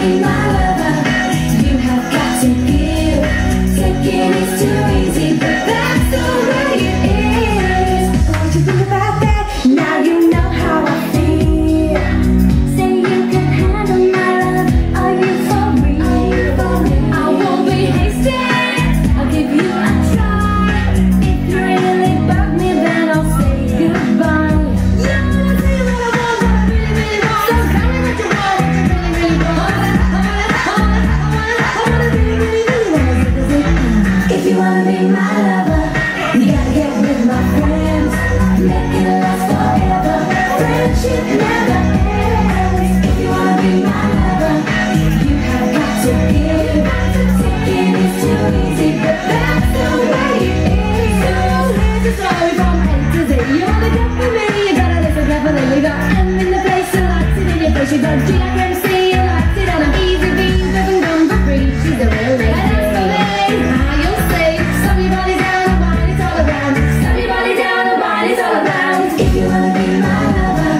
be my lover, you have got to give. Taking is too easy, but that's the way it is. What you think about that? Now you know how I feel. Say you can handle my love. Are you for real? I won't be hasty. I'll give you a try. If you really bug me, then I'll say goodbye. Yeah, I'll tell you what I want, what I really, really want. So tell me what you want, what you really, really want. I wanna really, really, really want. If you wanna be my lover, you gotta get with my friends. Make it last forever. Friendship never ends. If you wanna be my lover, you have got to give. Taking is too easy, but that's the way it is. So here's the story from A to Z. You wanna get with me, you gotta listen carefully. You got M in the place, you likes it in your face. You got G like MC, you likes it on an easy beat. Doesn't come for free, she's a real lady. And that's the way how you'll say, stop your body down and wine it's all around. Stop your body down and wine it's all around. If you wanna be my lover.